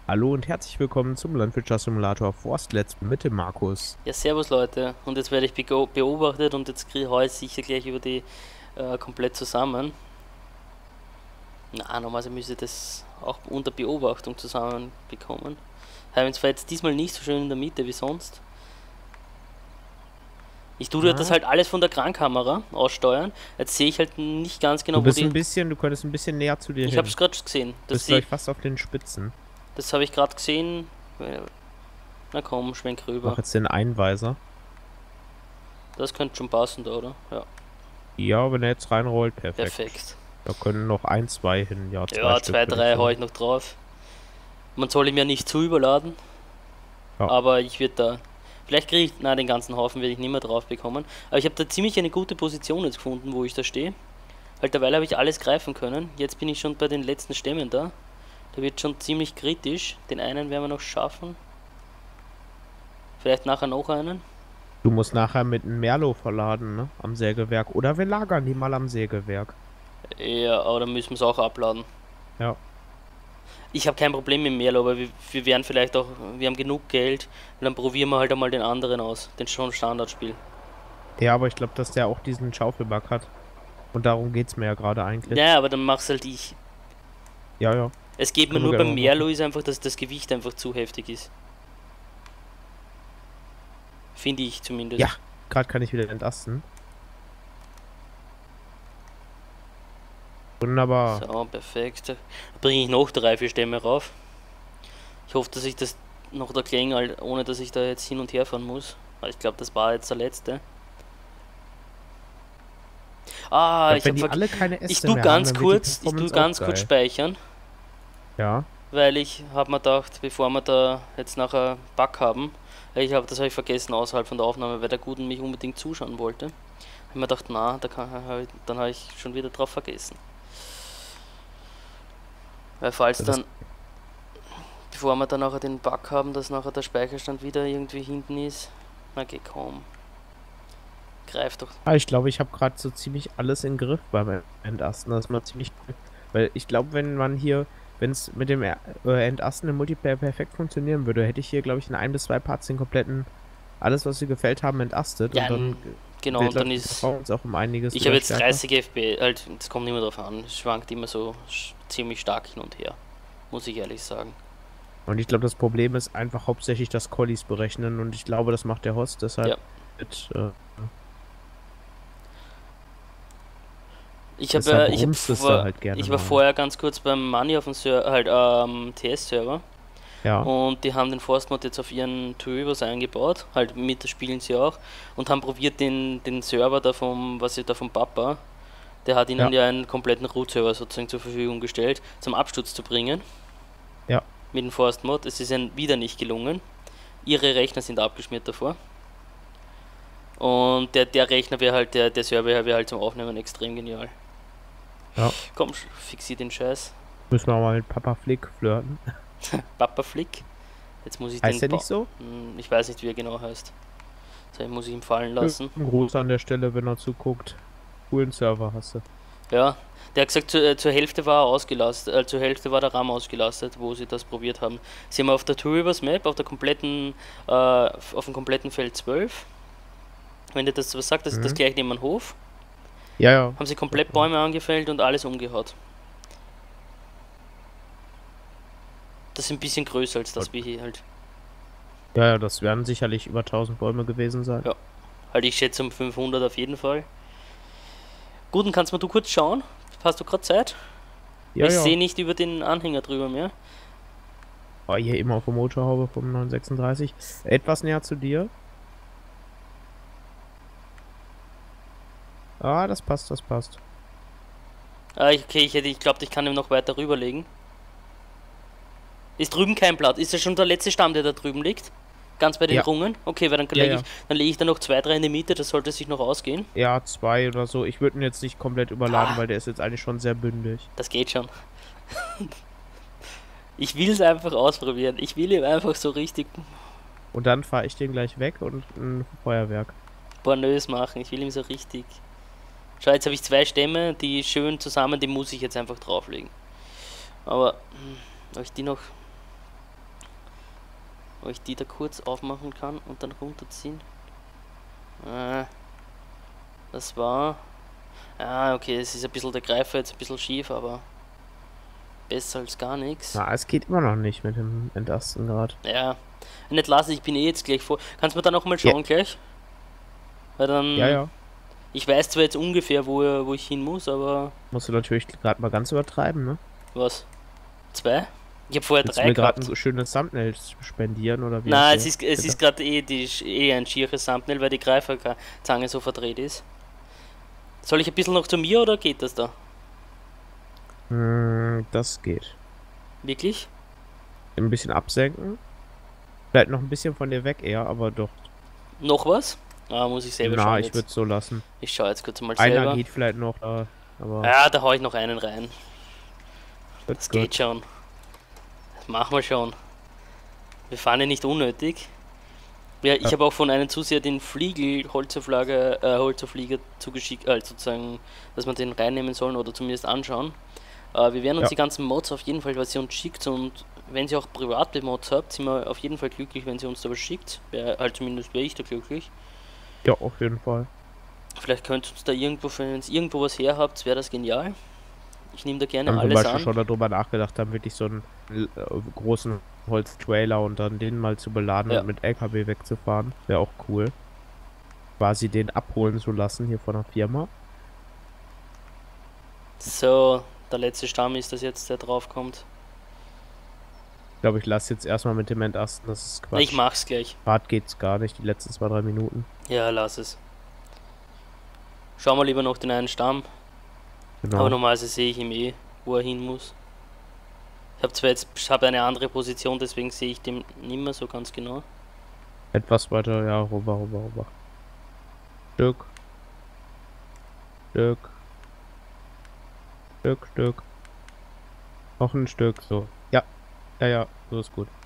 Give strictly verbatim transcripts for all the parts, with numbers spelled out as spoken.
Hallo und herzlich willkommen zum Landwirtschaftssimulator Forstlet's mit dem Markus. Ja, servus Leute. Und jetzt werde ich bego- beobachtet und jetzt kriege ich sicher gleich über die äh, komplett zusammen. Na, normalerweise müsste ich das auch unter Beobachtung zusammen bekommen. Haben zwar jetzt diesmal nicht so schön in der Mitte wie sonst. Ich tue das Ah, halt alles von der Krankamera aussteuern. Jetzt sehe ich halt nicht ganz du genau, wo bist die. ein bisschen, du könntest ein bisschen näher zu dir Ich habe es hin. gerade gesehen. Das Bist glaube sehe, ich fast auf den Spitzen. das habe ich gerade gesehen. Na komm, schwenk Mach rüber. jetzt den Einweiser. Das könnte schon passen da, oder? Ja, Ja, wenn er jetzt reinrollt, perfekt. perfekt. Da können noch ein, zwei hin. Ja, zwei Ja, Stück zwei, würde ich drei hau sagen. ich noch drauf. Man soll ihm ja nicht zu überladen, Ja, aber ich würde da. Vielleicht kriege ich. Na, den ganzen Haufen werde ich nicht mehr drauf bekommen. Aber ich habe da ziemlich eine gute Position jetzt gefunden, wo ich da stehe. Halt, derweil habe ich alles greifen können. Jetzt bin ich schon bei den letzten Stämmen da. Da wird schon ziemlich kritisch. Den einen werden wir noch schaffen. Vielleicht nachher noch einen. du musst nachher mit einem Merlo verladen, ne? Am Sägewerk. Oder wir lagern die mal am Sägewerk. Ja, aber dann müssen wir es auch abladen. Ja. Ich habe kein Problem mit Merlo, aber wir, wir werden vielleicht auch. Wir haben genug Geld. Und dann probieren wir halt einmal den anderen aus. Den schon Standardspiel. Ja, aber ich glaube, dass der auch diesen Schaufelback hat. Und darum geht's mir ja gerade eigentlich. Ja, aber dann mach's halt ich. Ja, ja. Es geht mir Können wir nur gerne beim mal machen. Merlo ist einfach, dass das Gewicht einfach zu heftig ist. Finde ich Ja, zumindest. gerade kann ich wieder entasten. Wunderbar. So, perfekt. Da bringe ich noch drei, vier Stämme rauf. Ich hoffe, dass ich das noch da klinge, ohne dass ich da jetzt hin und her fahren muss. Aber ich glaube, das war jetzt der letzte. Ich Ah, glaube, ich wenn habe die verg alle keine ich Äste tu mehr haben, ganz dann wird die kurz, ich tu Performance auch ganz kurz geil. speichern, Ja, weil ich habe mir gedacht, bevor wir da jetzt nachher Bug haben, ich habe das habe ich vergessen außerhalb von der Aufnahme, weil der Guten mich unbedingt zuschauen wollte. Hab mir gedacht, na, da kann, hab ich, dann habe ich schon wieder drauf vergessen. Weil falls das dann, ist, bevor wir dann nachher den Bug haben, dass nachher der Speicherstand wieder irgendwie hinten ist, na geh komm, greif doch. ah, ich glaube, ich habe gerade so ziemlich alles im Griff beim Entasten. Das ist mal ziemlich cool. Weil ich glaube, wenn man hier, wenn es mit dem äh, Entasten im Multiplayer perfekt funktionieren würde, hätte ich hier, glaube ich, in ein bis zwei Parts den kompletten, alles, was sie gefällt haben, entastet. Ja, Und dann genau, wäre, und glaube dann ich, die ist, Performance auch um einiges ich habe wieder jetzt stärker. dreißig F P S, halt, das kommt nicht mehr drauf an, es schwankt immer so ziemlich stark hin und her, muss ich ehrlich sagen. Und ich glaube, das Problem ist einfach hauptsächlich das Collies berechnen. Und ich glaube, das macht der Host deshalb Ja, mit, äh, ich habe, deshalb äh, ich habe rumst es da vor, halt gerne ich war mal. vorher ganz kurz beim Money auf dem Ser halt, ähm, T S-Server. Ja, Und die haben den Forstmod jetzt auf ihren Turbos eingebaut, halt mit spielen sie auch, und haben probiert den, den Server da vom, was ich da vom Papa, der hat ihnen ja, ja einen kompletten Root-Server sozusagen zur Verfügung gestellt, zum Absturz zu bringen ja. mit dem Forstmod. Es ist ihnen wieder nicht gelungen. Ihre Rechner sind abgeschmiert davor. Und der, der Rechner wäre halt, der, der Server wäre halt zum Aufnehmen extrem genial. Ja. Komm, fixier den Scheiß. Müssen wir mal mit Papa Flick flirten. Papa Flick. Jetzt muss ich Heißt den der ba nicht so? Hm, ich weiß nicht, wie er genau heißt. So, muss ich ihm fallen Ein lassen. Gruß an der Stelle, wenn er zuguckt. Coolen Server hast du. Ja, der hat gesagt, zu, äh, zur Hälfte war er ausgelastet, äh, zur Hälfte war der RAM ausgelastet, wo sie das probiert haben. Sie haben auf der Touribus Map, auf der kompletten, äh, auf dem kompletten Feld zwölf, wenn dir das was sagt, das ist das Mhm. gleich neben dem Hof, Ja, ja. haben sie Doch, komplett ja. Bäume angefällt und alles umgehaut. Das ist ein bisschen größer als das wie hier halt. Ja, ja, das werden sicherlich über tausend Bäume gewesen sein. Ja, halt ich schätze um fünfhundert auf jeden Fall. Gut, dann kannst mal du kurz schauen. Hast du gerade Zeit? Weil Ja, ich ja. sehe nicht über den Anhänger drüber mehr. Oh, hier immer auf der Motorhaube vom neun sechsunddreißig. Etwas näher zu dir. Ah, das passt, das passt. Ah, ich- okay, ich hätte, ich glaube, ich kann ihn noch weiter rüberlegen. Ist drüben kein Blatt? Ist das schon der letzte Stamm, der da drüben liegt? Ganz bei den Ja, Rungen? Okay, weil dann ja, lege ich, ja. dann lege ich da noch zwei, drei in die Mitte, das sollte sich noch ausgehen. Ja, zwei oder so. Ich würde ihn jetzt nicht komplett überladen, Ah, weil der ist jetzt eigentlich schon sehr bündig. das geht schon. Ich will es einfach ausprobieren. Ich will ihm einfach so richtig Und dann fahre ich den gleich weg und ein Feuerwerk. pornös machen. Ich will ihm so richtig. Schau, jetzt habe ich zwei Stämme, die schön zusammen, die muss ich jetzt einfach drauflegen. Aber, hm, ob ich die noch. Ob ich die da kurz aufmachen kann und dann runterziehen. Äh, das war... Ah, okay, es ist ein bisschen der Greifer jetzt ein bisschen schief, aber besser als gar nichts. Na, es geht immer noch nicht mit dem Entasten gerade. Ja, nicht lassen, ich bin eh jetzt gleich vor. Kannst du mir da noch mal Ja. schauen gleich? Weil dann... Ja, ja. Ich weiß zwar jetzt ungefähr, wo, wo ich hin muss, aber... Musst du natürlich gerade mal ganz übertreiben, ne? Was? Zwei? Ich habe vorher Willst du drei mir gerade gehabt. ein schönes Thumbnail spendieren oder wie? Nein, hast es du ist, es gedacht? ist gerade eh, die, eh ein schieres Thumbnail, weil die Greiferzange so verdreht ist. Soll ich ein bisschen noch zu mir oder geht das da? Hm, das geht. Wirklich? Ein bisschen absenken. Vielleicht noch ein bisschen von dir weg eher, aber doch. Noch was? Ah, muss ich selber Na, schauen ich jetzt. würde es so lassen. Ich schaue jetzt kurz mal Einer selber. geht vielleicht noch, äh, aber Ja, da hau ich noch einen rein. wird Das gut. geht schon. Das machen wir schon. Wir fahren ja nicht unnötig. Ja, ich Ja. habe auch von einem Zuseher den Fliegel Holzerflagger, äh, Holzerflieger zugeschickt, äh, sozusagen, dass wir den reinnehmen sollen oder zumindest anschauen. Äh, wir werden uns Ja. die ganzen Mods auf jeden Fall, was ihr uns schickt, und wenn ihr auch private Mods habt, sind wir auf jeden Fall glücklich, wenn ihr uns da was schickt. Wär, halt zumindest wäre ich da glücklich. Ja, auf jeden Fall. Vielleicht könnt ihr uns da irgendwo, wenn ihr irgendwo was her habt, wäre das genial. Ich nehme da gerne Wir haben zum alles Beispiel an. schon darüber nachgedacht, haben wirklich so einen äh, großen Holztrailer und dann den mal zu beladen Ja. und mit L K W wegzufahren. Wäre auch cool. Quasi den abholen zu lassen hier von der Firma. So, der letzte Stamm ist das jetzt, der draufkommt. Ich glaube, ich lasse jetzt erstmal mit dem Entasten. Das ist Quatsch. Ich mach's gleich. Hart geht's gar nicht, die letzten zwei, drei Minuten. Ja, lass es. Schauen wir lieber noch den einen Stamm. Genau. Aber normalerweise sehe ich ihn eh, wo er hin muss. Ich habe zwar jetzt ich hab eine andere Position, deswegen sehe ich den nicht mehr so ganz genau. Etwas weiter, ja, rüber, rüber, rüber. Stück. Stück. Stück, Stück. Noch ein Stück, so. Ja. Ja, ja, so ist gut.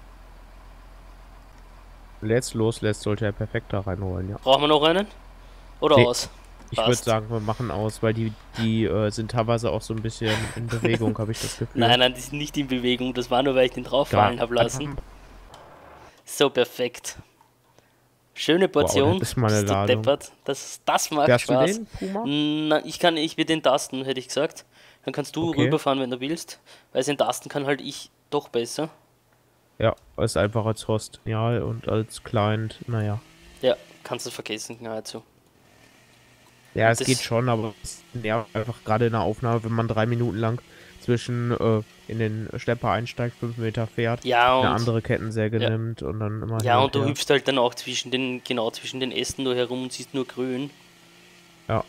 Wenn er jetzt loslässt, sollte er perfekt da reinholen, ja. Brauchen wir noch einen? Oder Nee. aus? Ich würde Passt. sagen, wir machen aus, weil die, die äh, sind teilweise auch so ein bisschen in Bewegung, habe ich das Gefühl. Nein, nein, die sind nicht in Bewegung. Das war nur, weil ich den drauffallen habe lassen. So, perfekt. Schöne Portion. Wow, das ist mal eine Bist du Ladung. deppert. Das, das macht Fährst du Spaß. den, Puma? Na, ich kann, ich will den tasten, hätte ich gesagt. Dann kannst du Okay. rüberfahren, wenn du willst. Weil den tasten kann halt ich doch besser. Ja, ist einfach als Host genial und als Client, naja. Ja, kannst du vergessen, nahezu. Ja, es Das- geht schon, aber es nervt einfach gerade in der Aufnahme, wenn man drei Minuten lang zwischen äh, in den Schlepper einsteigt, fünf Meter fährt, Ja, eine und, andere Kettensäge Ja. nimmt und dann immer ja, hin und du her. hüpfst halt dann auch zwischen den, genau zwischen den Ästen nur herum und siehst nur grün. Ja.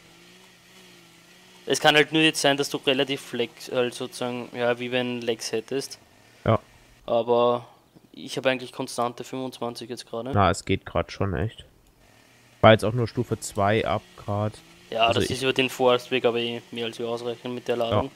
Es kann halt nur jetzt sein, dass du relativ flex, halt sozusagen, ja, wie wenn Lex hättest. Ja. Aber ich habe eigentlich konstante fünfundzwanzig jetzt gerade. Na, es geht gerade schon echt. War jetzt auch nur Stufe zwei ab gerade. Ja, also das ich- ist über den Forstweg, aber eh mehr als wir ausreichen mit der Ladung.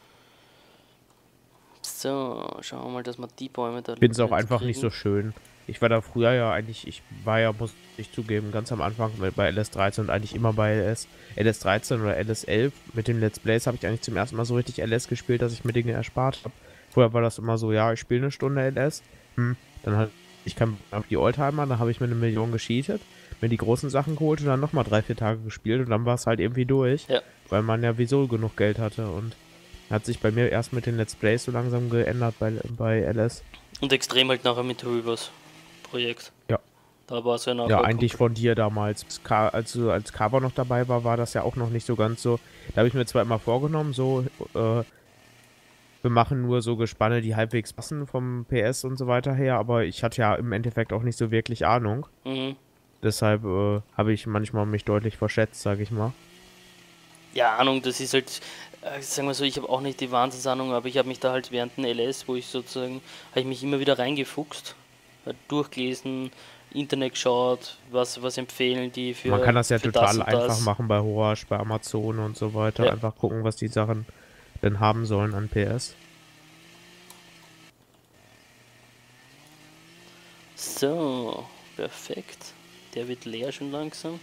So, schauen wir mal, dass wir die Bäume da. Ich finde es auch einfach nicht so schön. Ich war da früher ja eigentlich, ich war ja, muss ich zugeben, ganz am Anfang bei L S dreizehn und eigentlich immer bei L S, L S dreizehn oder L S elf. Mit den Let's Plays habe ich eigentlich zum ersten Mal so richtig L S gespielt, dass ich mir Dinge erspart habe. Vorher war das immer so, ja, ich spiele eine Stunde L S, hm, dann halt, ich kann auf die Oldtimer, dann habe ich mir eine Million gescheatet, mir die großen Sachen geholt und dann nochmal drei, vier Tage gespielt und dann war es halt irgendwie durch, Ja. weil man ja wieso genug Geld hatte und hat sich bei mir erst mit den Let's Plays so langsam geändert bei, bei L S. Und extrem halt nachher mit Rivers Projekt. Ja. Da war es ja nachher. Ja, eigentlich von dir damals. Als Ka- Als, du- als Carver noch dabei war, war das ja auch noch nicht so ganz so. Da habe ich mir zwar immer vorgenommen, so, äh, wir machen nur so Gespanne, die halbwegs passen vom P S und so weiter her, aber ich hatte ja im Endeffekt auch nicht so wirklich Ahnung. Mhm. Deshalb äh, habe ich manchmal mich deutlich verschätzt, sage ich mal. Ja, Ahnung, das ist halt, äh, sagen wir so, ich habe auch nicht die Wahnsinnsahnung, aber ich habe mich da halt während dem L S, wo ich sozusagen, habe ich mich immer wieder reingefuchst, halt durchgelesen, Internet geschaut, was, was empfehlen die für Man kann das ja für total und einfach das. machen bei Horash, bei Amazon und so weiter. Ja. Einfach gucken, was die Sachen denn haben sollen an P S. So, perfekt. Der wird leer schon langsam.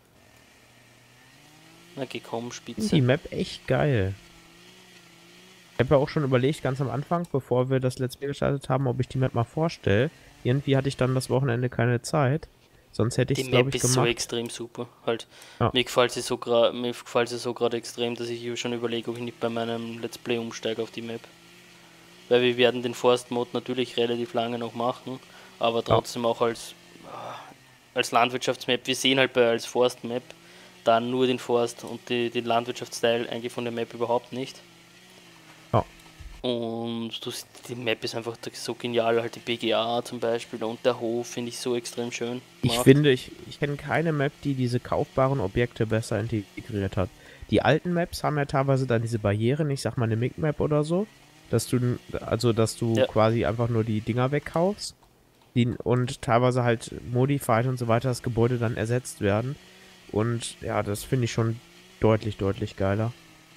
Na geh komm, Spitze. Die Map echt geil. Ich habe ja auch schon überlegt, ganz am Anfang, bevor wir das Let's Play gestartet haben, ob ich die Map mal vorstelle. Irgendwie hatte ich dann das Wochenende keine Zeit. Sonst hätte ich Die es, glaube Map ich, ist so gemacht. extrem super. Halt, Ja. mir gefällt sie so gerade, mir gefällt sie so gerade extrem, dass ich schon überlege, ob ich nicht bei meinem Let's Play umsteige auf die Map. Weil wir werden den Forst Mode natürlich relativ lange noch machen, aber Ja. trotzdem auch als, als Landwirtschaftsmap. Wir sehen halt bei als Forstmap dann nur den Forst und die, den Landwirtschaftsteil eigentlich von der Map überhaupt nicht. Ja. Und du, die Map ist einfach so genial, halt die B G A zum Beispiel und der Hof finde ich so extrem schön Ich gemacht. finde, ich, ich kenne keine Map, die diese kaufbaren Objekte besser integriert hat. Die alten Maps haben ja teilweise dann diese Barrieren, ich sag mal eine Mig-Map oder so, dass du, also dass du Ja. quasi einfach nur die Dinger wegkaufst die, und teilweise halt modified und so weiter, das Gebäude dann ersetzt werden. Und ja, das finde ich schon deutlich, deutlich geiler.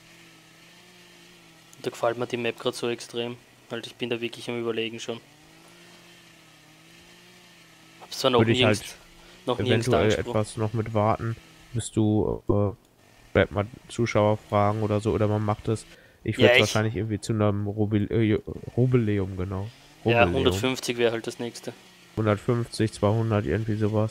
Da gefällt mir die Map gerade so extrem. Halt, ich bin da wirklich am Überlegen schon. Hab's zwar noch Würde ich nirgends, halt noch nirgends eventuell angesprochen. etwas noch mit warten, bis du äh, vielleicht mal Zuschauer fragen oder so, oder man macht es. Ich würde Ja, es ich, wahrscheinlich irgendwie zu einem Rubil äh, Rubileum, genau. ja, Rubileum. hundertfünfzig wäre halt das nächste. hundertfünfzig, zweihundert, irgendwie sowas.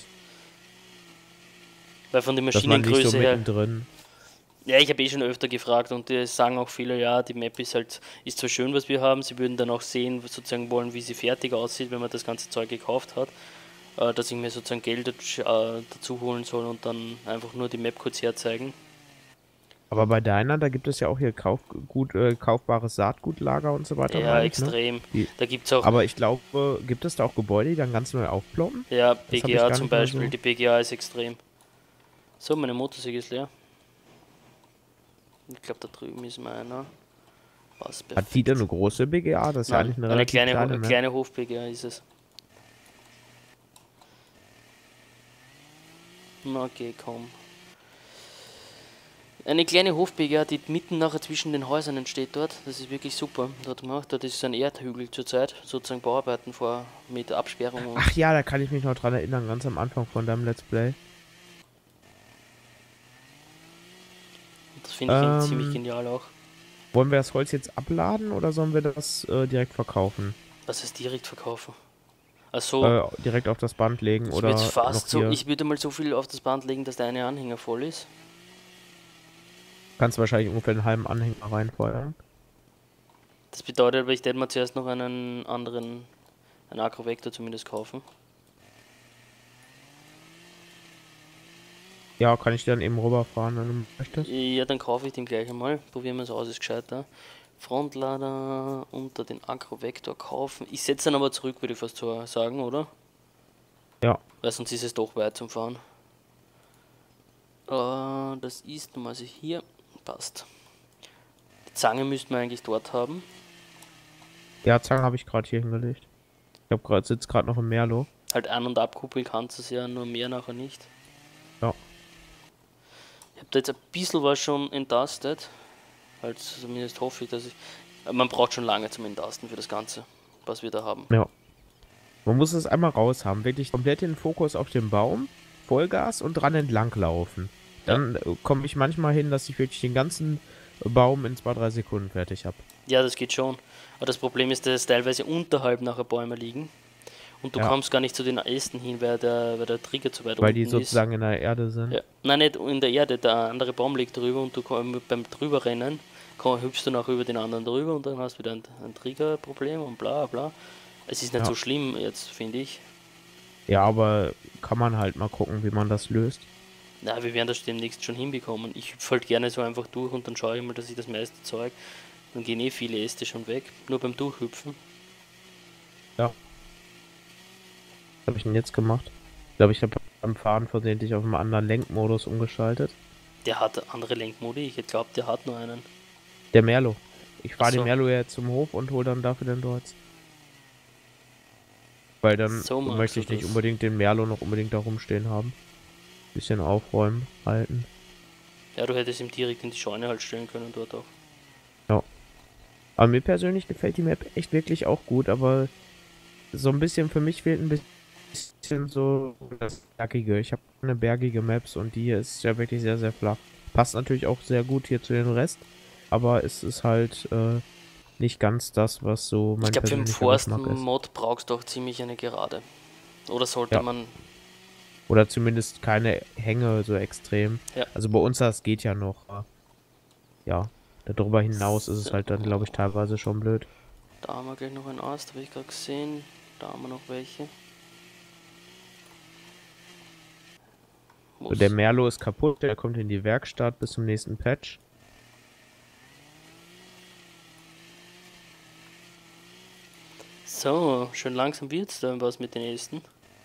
Weil von der Dass man nicht Maschinengröße so her. mittendrin. Ja, ich habe eh schon öfter gefragt und die sagen auch viele, ja, die Map ist halt, ist zwar schön, was wir haben, sie würden dann auch sehen, sozusagen wollen, wie sie fertig aussieht, wenn man das ganze Zeug gekauft hat, äh, dass ich mir sozusagen Geld äh, dazu holen soll und dann einfach nur die Map kurz herzeigen. Aber bei deiner, da gibt es ja auch hier Kauf, gut, äh, kaufbares Saatgutlager und so weiter, Ja, meine ich, ne? extrem. Die, Da gibt es auch, aber ich glaube, gibt es da auch Gebäude, die dann ganz neu aufploppen? ja, Das habe ich B G A gar zum nicht mehr Beispiel, so. die B G A ist extrem. So, meine Motorsäge ist leer. Ich glaube, da drüben ist meiner. Passt Hat die perfekt. denn eine große B G A? Das ist ja Nein, eigentlich eine eine relativ kleine, kleine eine Map. kleine Hof-B G A ist es. Na, okay, komm. Eine kleine Hof-B G A, die mitten nachher zwischen den Häusern entsteht dort. Das ist wirklich super dort gemacht. Dort ist ein Erdhügel zurzeit, sozusagen Bauarbeiten vor mit Absperrung und. Ach ja, da kann ich mich noch dran erinnern, ganz am Anfang von deinem Let's Play. Das finde ich Ähm, ziemlich genial auch. Wollen wir das Holz jetzt abladen oder sollen wir das äh, direkt verkaufen? Was heißt direkt verkaufen? Also, Äh, direkt auf das Band legen ich oder würde noch fast so, hier? ich würde mal so viel auf das Band legen, dass der eine Anhänger voll ist. Kannst du wahrscheinlich ungefähr einen halben Anhänger reinfeuern. Das bedeutet aber, ich werde mal zuerst noch einen anderen, einen Acro-Vector zumindest kaufen. Ja, kann ich dann eben rüberfahren, wenn du möchtest. Ja, dann kaufe ich den gleich einmal. Probieren wir es aus, ist gescheiter. Frontlader unter den Acro-Vector kaufen. Ich setze ihn aber zurück, würde ich fast so sagen, oder? Ja. Weil sonst ist es doch weit zum Fahren. Äh, das ist nun also hier. Passt. Die Zange müssten wir eigentlich dort haben. Ja, Zange habe ich gerade hier hingelegt. Ich habe gerade sitzt gerade noch im Merlo. Halt an- und abkuppeln kannst du es ja, nur mehr nachher nicht. Ja. Ich habe da jetzt ein bisschen was schon entastet. Halt zumindest hoffe ich, dass ich. Man braucht schon lange zum Entasten für das Ganze, was wir da haben. Ja. Man muss es einmal raus haben. Wirklich komplett den Fokus auf den Baum, Vollgas und dran entlang laufen. Dann ja. komme ich manchmal hin, dass ich wirklich den ganzen Baum in zwei, drei Sekunden fertig habe. Ja, das geht schon. Aber das Problem ist, dass teilweise unterhalb nachher Bäume liegen. Und du ja. kommst gar nicht zu den Ästen hin, weil der, weil der Trigger zu weit weil unten ist. Weil die sozusagen in der Erde sind. Ja. Nein, nicht in der Erde. Der andere Baum liegt drüber und du komm, beim drüberrennen komm, hüpfst du noch über den anderen drüber und dann hast du wieder ein, ein Triggerproblem und bla bla. Es ist nicht ja. so schlimm jetzt, finde ich. Ja, aber kann man halt mal gucken, wie man das löst. Na, wir werden das demnächst schon hinbekommen. Ich hüpfe halt gerne so einfach durch und dann schaue ich mal, dass ich das meiste Zeug. Dann gehen eh viele Äste schon weg. Nur beim Durchhüpfen. Ja. Was habe ich denn jetzt gemacht? Ich glaube, ich habe beim Fahren versehentlich auf einen anderen Lenkmodus umgeschaltet. Der hat andere Lenkmodi? Ich glaube, der hat nur einen. Der Merlo. Ich fahre so. den Merlo jetzt zum Hof und hole dann dafür den Dorz. Weil dann so möchte ich nicht das. unbedingt den Merlo noch unbedingt da rumstehen haben. Bisschen aufräumen, halten. Ja, du hättest ihm direkt in die Scheune halt stellen können dort auch. Ja. Aber mir persönlich gefällt die Map echt wirklich auch gut, aber so ein bisschen, für mich fehlt ein bisschen so das Bergige. Ich habe eine bergige Maps und die hier ist ja wirklich sehr, sehr flach. Passt natürlich auch sehr gut hier zu den Rest, aber es ist halt, äh, nicht ganz das, was so mein Ich glaube, für den persönlicher Geschmack ist. Forst-Mod brauchst du auch ziemlich eine Gerade. Oder sollte Ja. man. Oder zumindest keine Hänge so extrem. Ja. Also bei uns das geht ja noch. äh, Ja, darüber hinaus ist es halt dann, glaube ich, teilweise schon blöd. Da haben wir gleich noch einen Ast, habe ich gerade gesehen. Da haben wir noch welche. So, der Merlo ist kaputt, der kommt in die Werkstatt bis zum nächsten Patch. So, schön langsam wird's dann was mit den Ästen.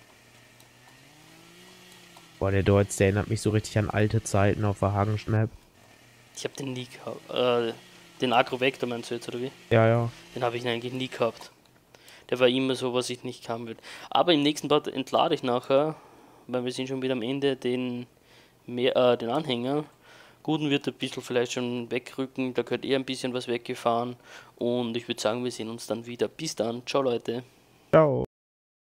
Boah, der Deutz, der erinnert mich so richtig an alte Zeiten auf der Hagenschmap. Ich habe den nie gehabt. Äh, den Agro-Vector meinst du jetzt, oder wie? Ja, ja. Den habe ich eigentlich nie gehabt. Der war immer so, was ich nicht haben will. Aber im nächsten Part entlade ich nachher, weil wir sind schon wieder am Ende, den, mehr, äh, den Anhänger. Guten wird ein bisschen vielleicht schon wegrücken, da gehört eher ein bisschen was weggefahren. Und ich würde sagen, wir sehen uns dann wieder. Bis dann. Ciao, Leute. Ciao.